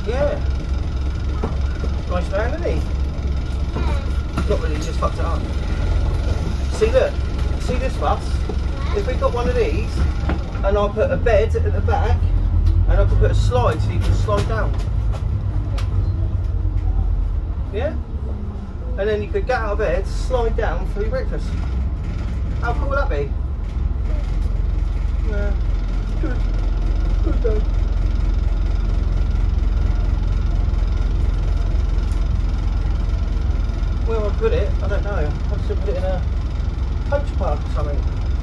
Yeah. Nice man, isn't he? Not really, just fucked it up. See, look. See this bus? If we got one of these, and I put a bed at the back, and I could put a slide so you can slide down. Yeah? And then you could get out of bed, slide down for your breakfast. How cool would that be? Yeah. Good. Good day. Where I put it, I don't know. I'll still put it in a coach park or something.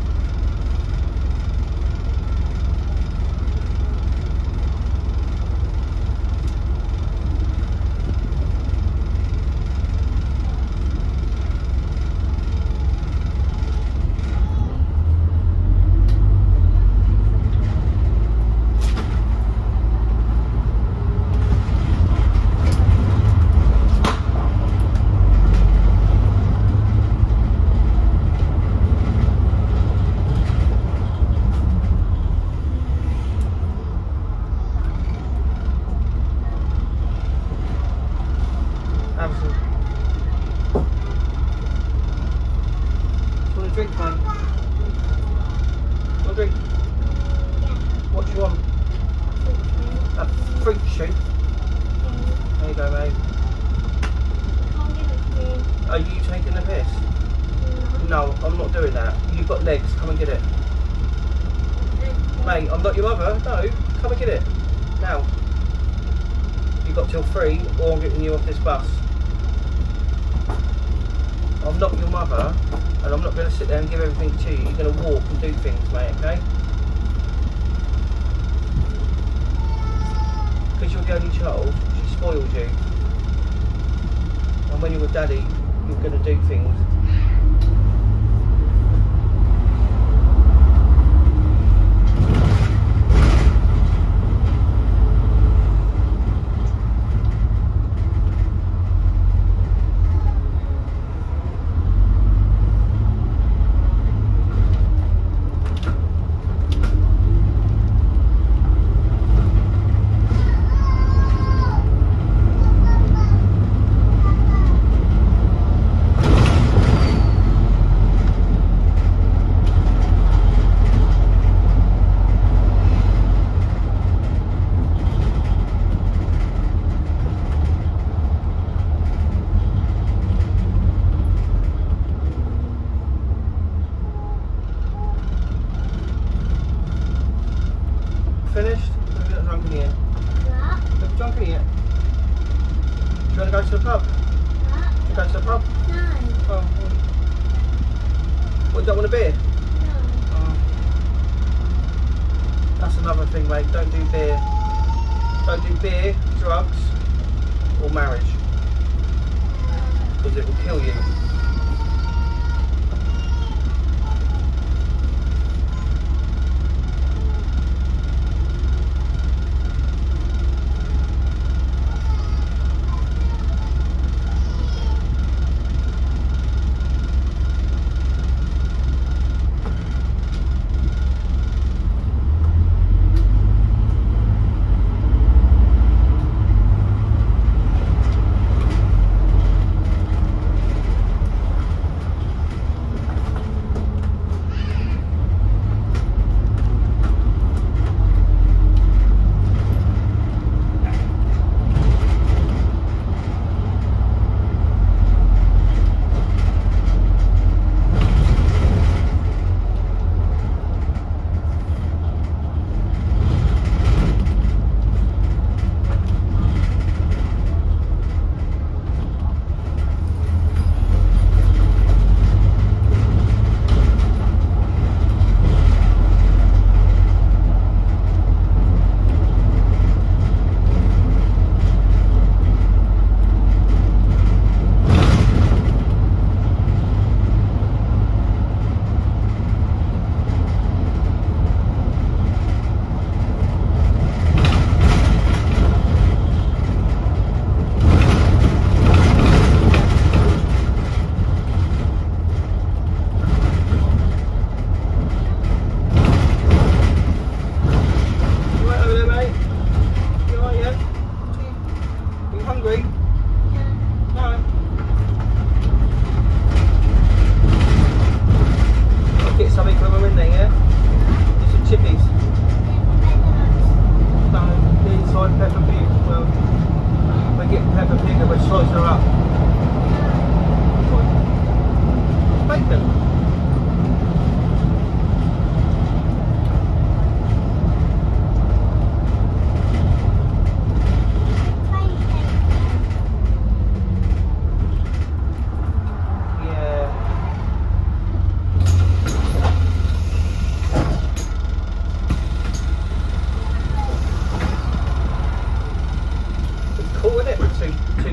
Drink, mate. Want a drink? What do you want? A fruit shoot? There you go, mate. Are you taking the piss? No, I'm not doing that. You've got legs, come and get it. Mate, I'm not your mother. No, come and get it. Now. You've got till 3 or I'm getting you off this bus. I'm not your mother, and I'm not going to sit there and give everything to you. You're going to walk and do things, mate, okay? Because you're the only child, she spoiled you. And when you're with daddy, you're going to do things. Finished? Have you got drunk in here? What? Have you drunk in here? Do you want to go to the pub? What? Do you go to the pub? No. Oh. What, you don't want a beer? No. Oh. That's another thing, mate. Don't do beer. Don't do beer, drugs, or marriage. Because it will kill you.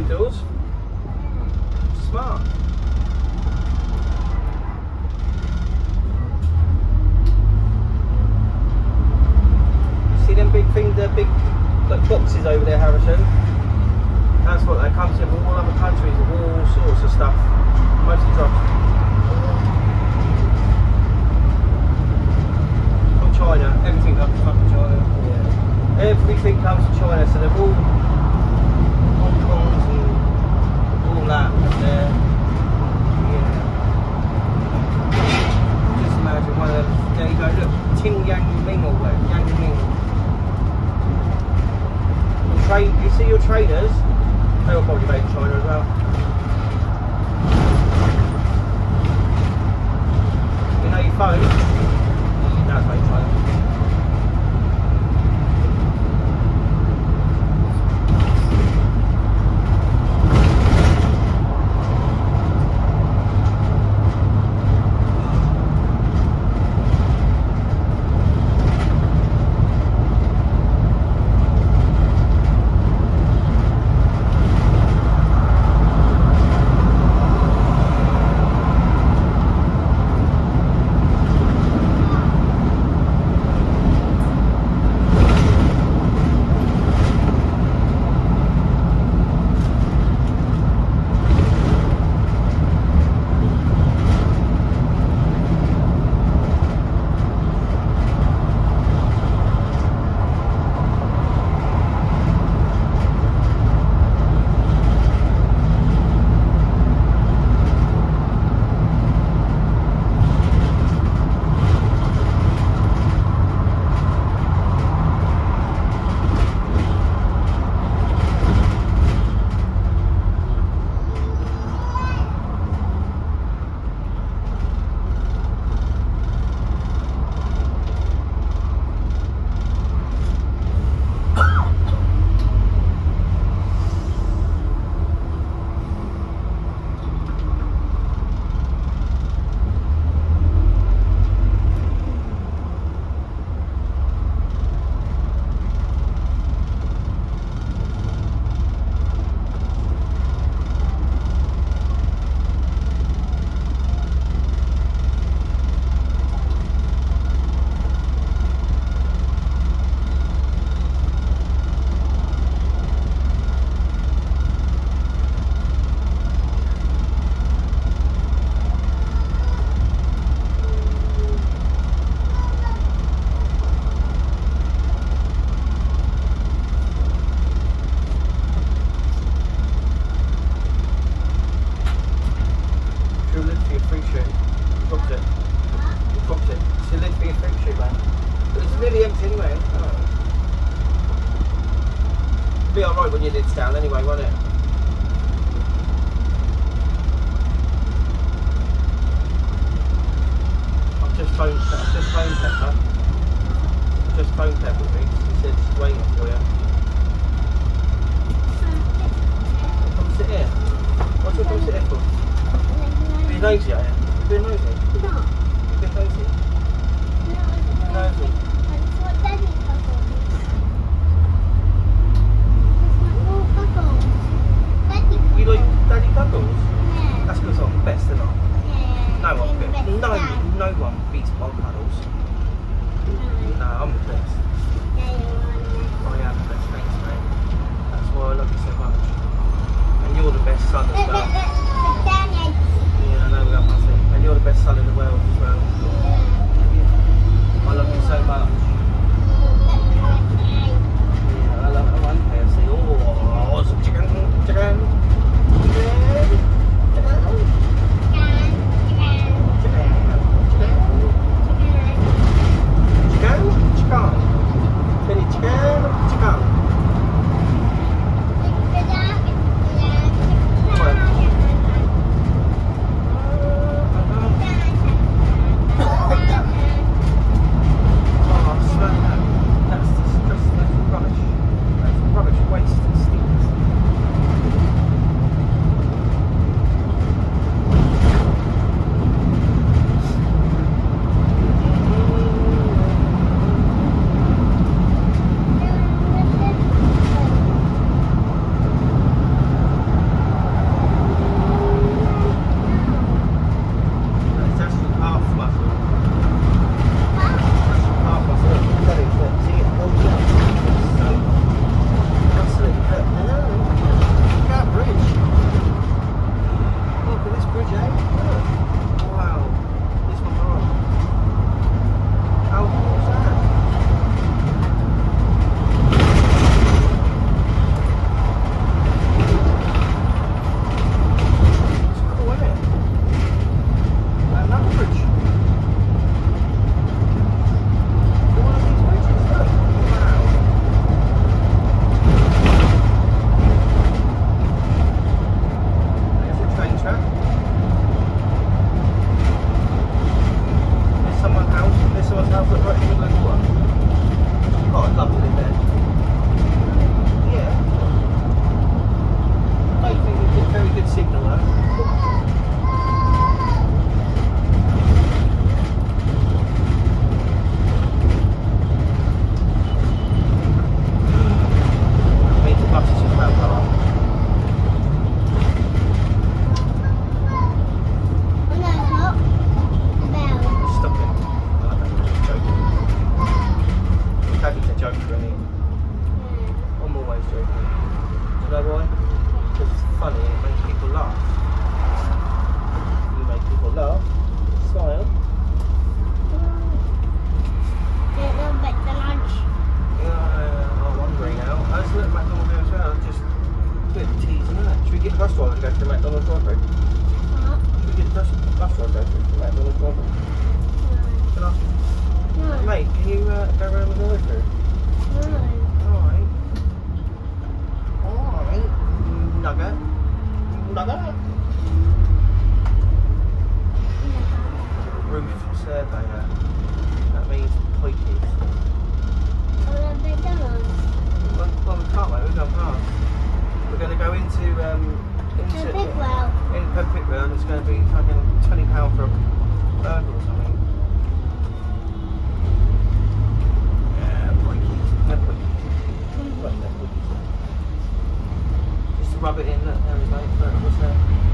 doors. Smart. See them big things, the big like boxes over there, Harrison? That's what they come to from all other countries, all sorts of stuff. Mostly drugs. From China, everything comes from fucking China. Yeah. Everything comes from China, so they're all Hong Kongs and all that up there. Yeah. Just imagine one of them. There you go, look, Ting Yang Ming or whatever, Yang Ming. You see your trainers, they were probably made in China as well. You know your phone, that's made in China. Be alright when you did down anyway, won't it? I've just phoned Pepper. I've just phoned Pepper, he said she's waiting for you. Come sit here. What's your come sit here for? Be nosy, are you? Be nosy? No. Be nosy? No. Nosy. That's what Daddy calls me. You like Daddy Cuddles? Yeah. That's because I'm the best, isn't I? Yeah. No one You're the beats. best dad. No one beats my Cuddles. No. No, I'm the best. Yeah, you're I am the best, thanks mate. That's why I love you so much. And you're the best son as well. Yeah, I know we got Mussy. And you're the best son in the world as well. I love you so much. Yeah, I love it. I like KFC. Oh, some chicken. You know why? Because it's funny and it makes people laugh. You make people laugh, smile. Little bit to lunch. Yeah, I'm hungry now. I was at McDonald's here as well, just a bit of teasing that. Should we get the bus driver and go to the McDonald's drive-thru? What? Should we get the bus driver and go to the McDonald's drive-thru? Can I? No. Mate, can you go around the drive-thru? No. Alright. Alright. Nugget. Nugget. Roof survey that. That means poikies. Well, McDonald's. Well, we can't wait, we're going past. We're going to go into To Bigwell. in Pickwell and it's going to be fucking £20 for a burger or something. Yeah, poikies. No poikies. Right, no poikies. Just to rub it in, look, there is mate. Look, what's there?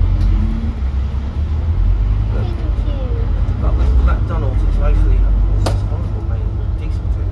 Look. But with McDonald's, it's mostly it's horrible, mate. Decent food.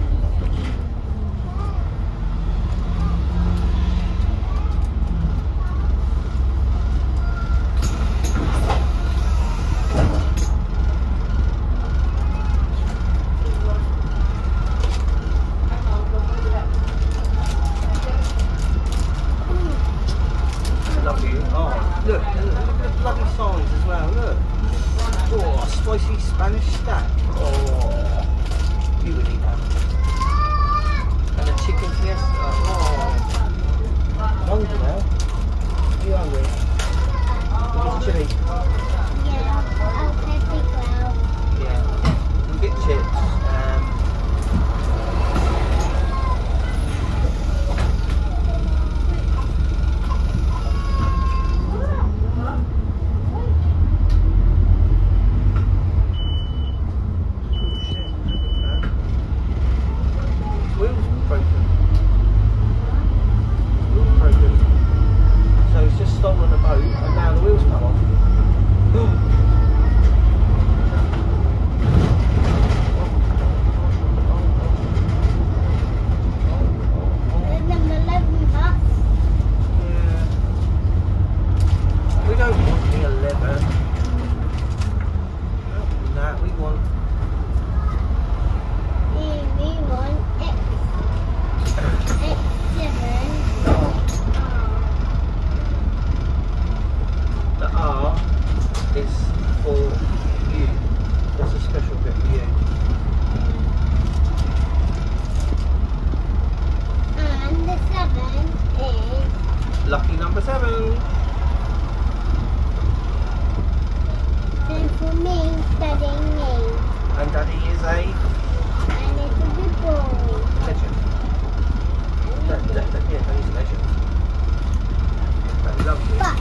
Lovely. Oh, look at the bloody signs as well. Look. Oh, a spicy Spanish stack. Oh, you would eat that. And a chicken fiesta. Oh, I'm hungry now. You hungry? Get chili. Yeah, okay, Bigwell. Yeah. We'll get chips. So he's just stolen a boat and now the wheels come off. There's number 11 bus. Yeah. We don't want the 11. Nah, we want We want X7. the R is for you. That's a special bit for you. And the 7 is Lucky number 7. for me, studying me. And Daddy is a And it's a good boy. legend. Yeah, Daddy's a legend. Daddy loves you. But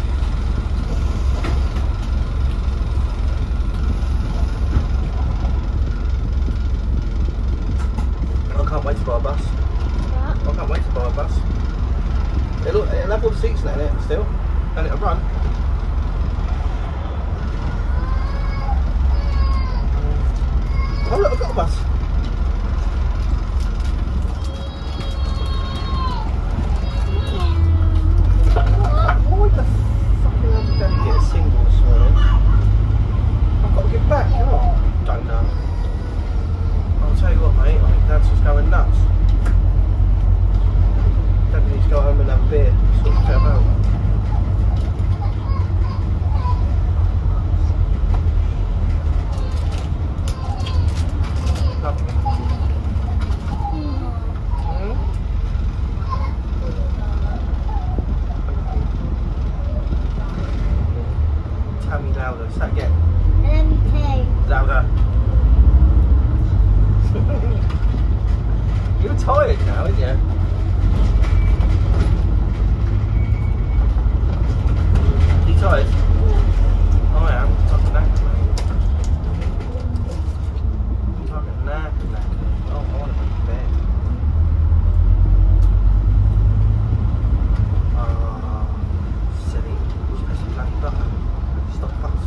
I can't wait to buy a bus. what? I can't wait to buy a bus. It'll have all the seats in it still, and it'll run. Oh look, I've got a bus. Why the fucking hell did Daddy get a single this morning? I've got to get back, oh, don't know. I'll tell you what mate, I think Dad's just going nuts. Daddy needs to go home and have a beer, sort himself out. Lovely. Tell me louder, say it again. Louder. You're tired now, aren't you? You tired? I am. Fucking knackered, mate. Fucking knackered. Oh, I want to go to bed. Silly. Just press the bloody button. Stop us.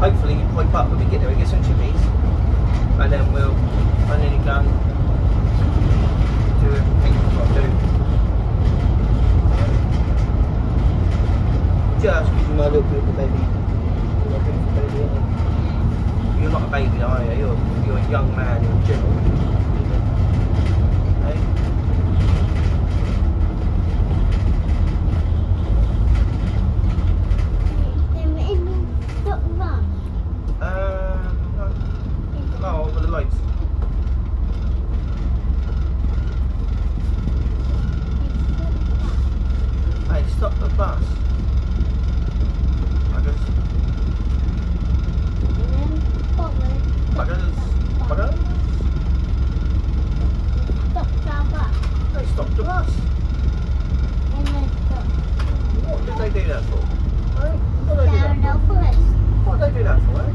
hopefully you pipe up when we get there and get some chippies, and then we'll finally go and do everything we've got to do. Just because you're my little beautiful baby. You're a beautiful baby, aren't you? You're not a baby, are you? You're a young man, you're a gentleman. Hey? No, over the lights. Hey, stop the bus. Buggers. Buggers. Buggers. They stopped the bus. What did they do that for? Hey? What did they do that for? What did they do that for, eh?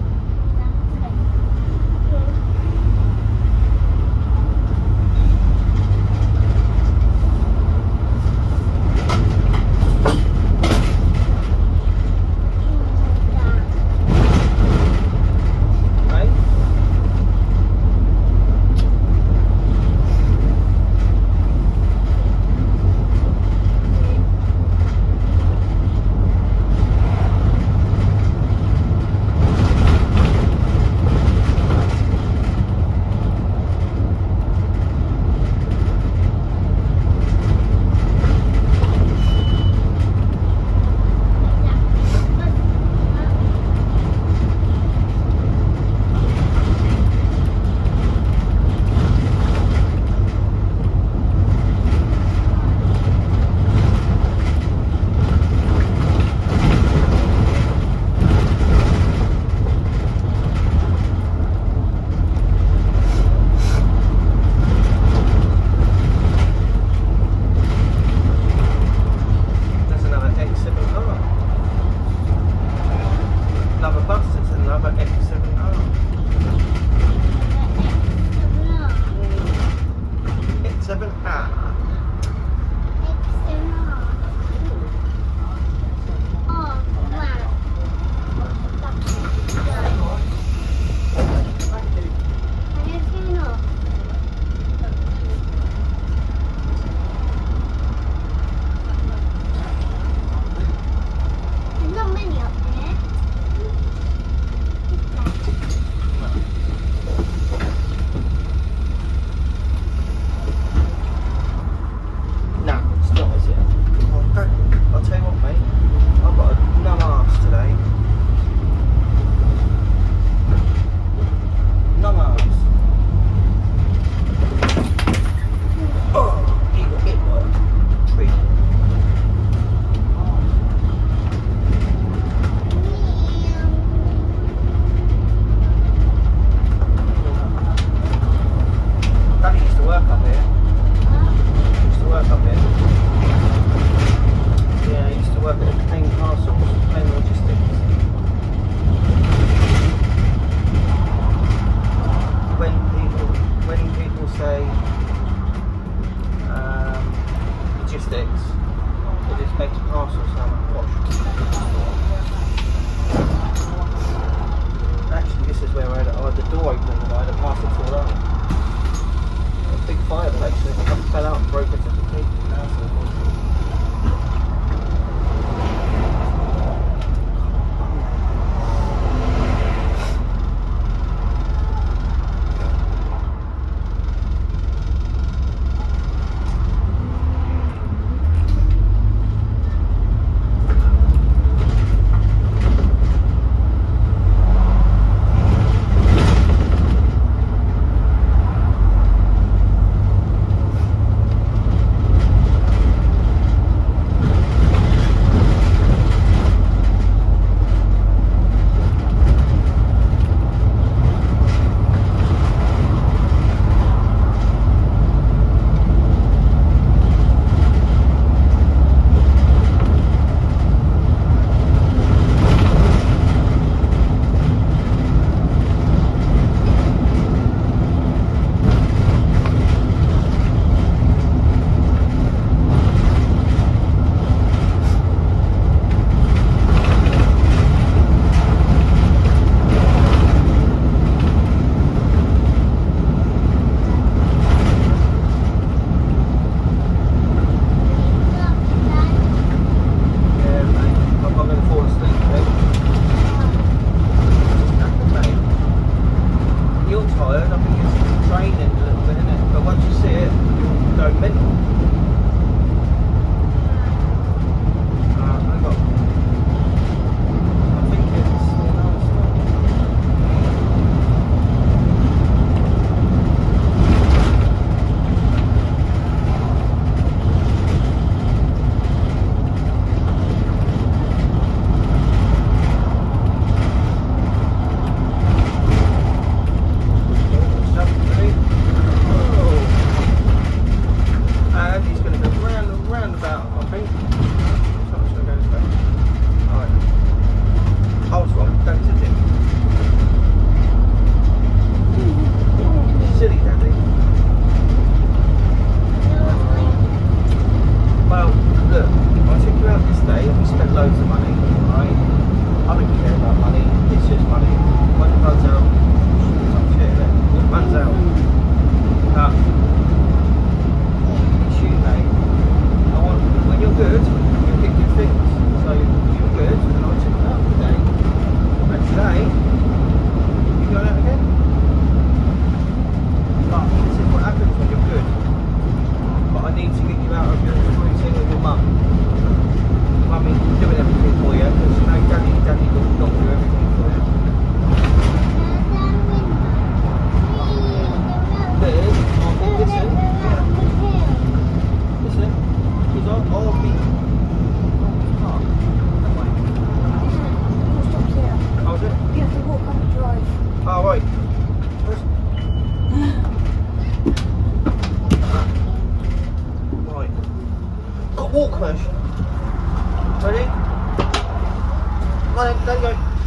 Another bus, it's another X7R. X7R.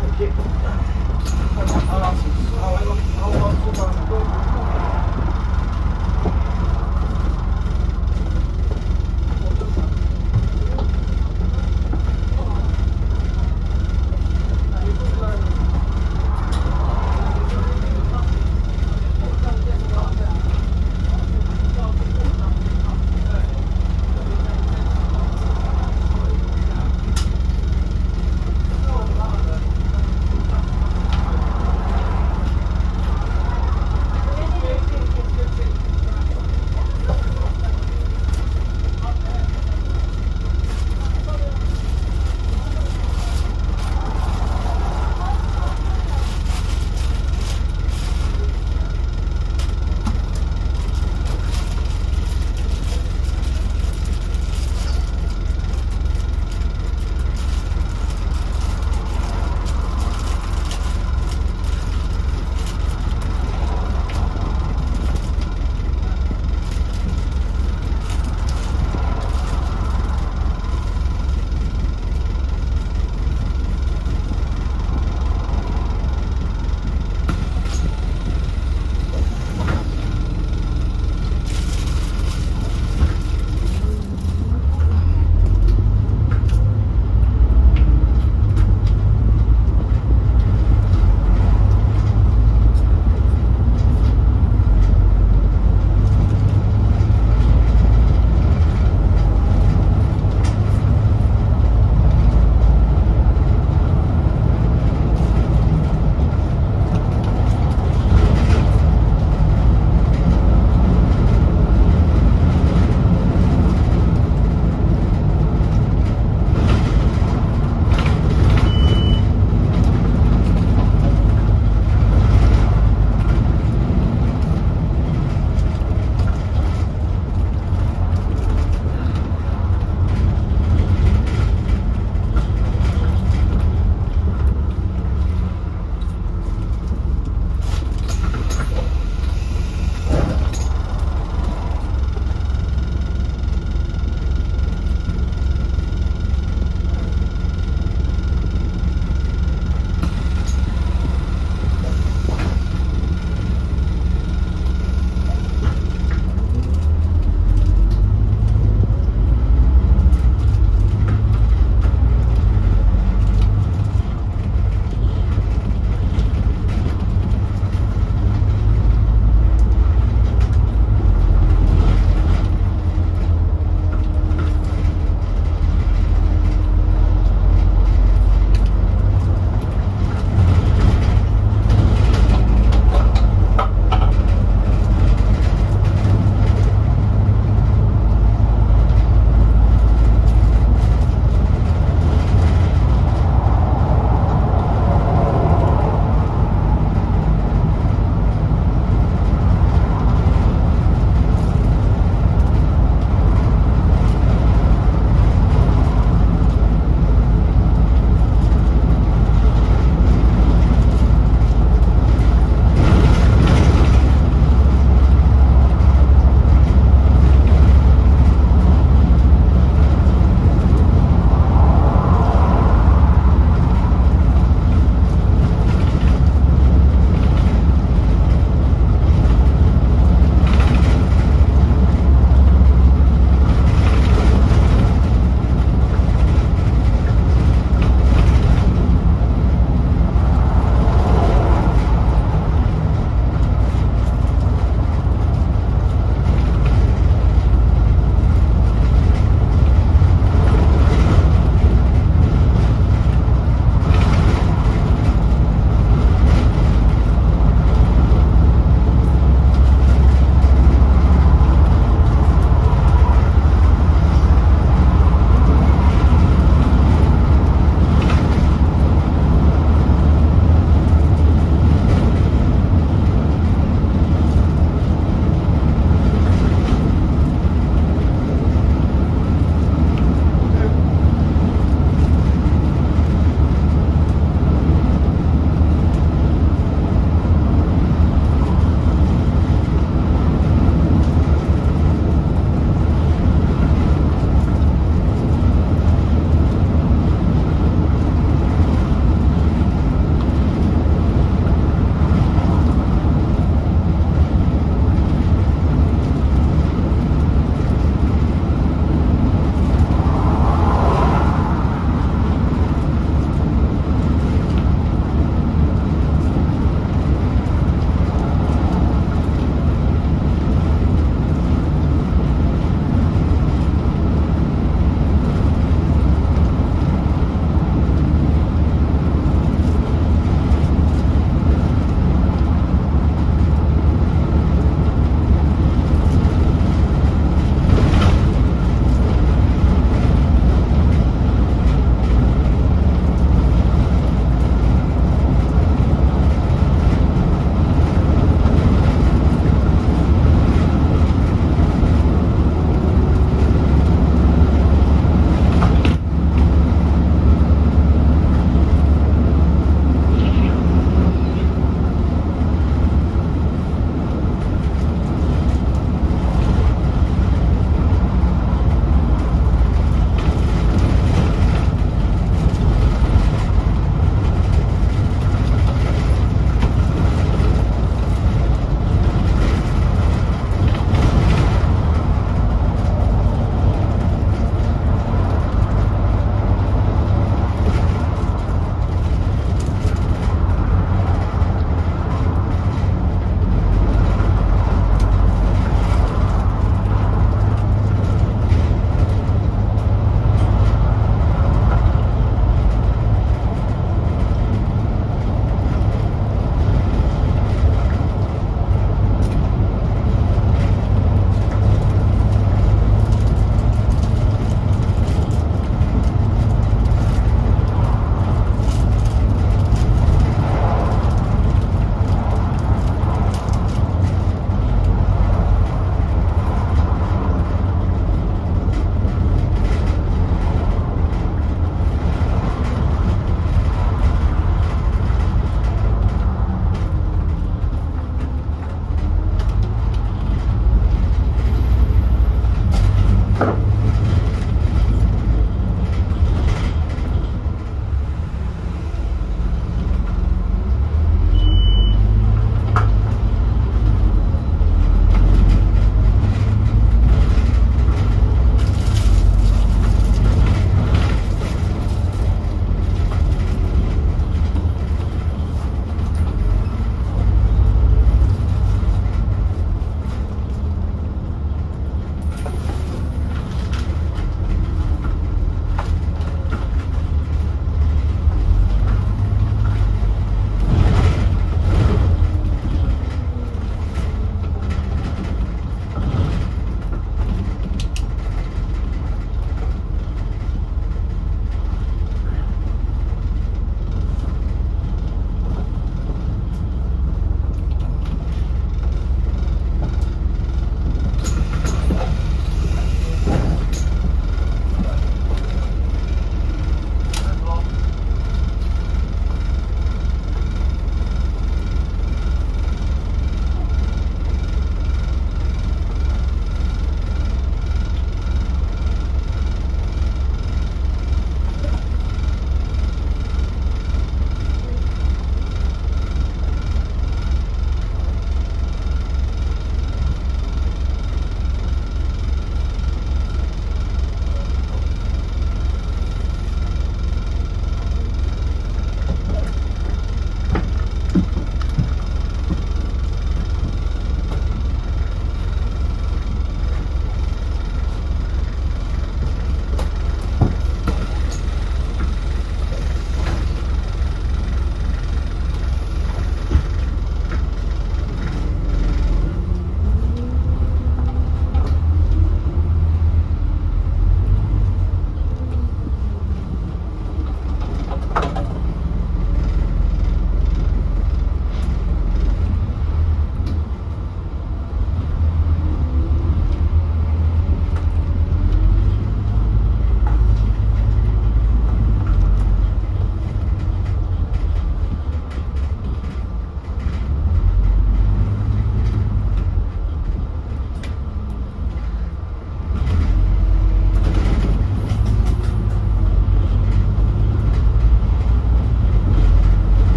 Thank you. I'll ask you. I'll talk about it.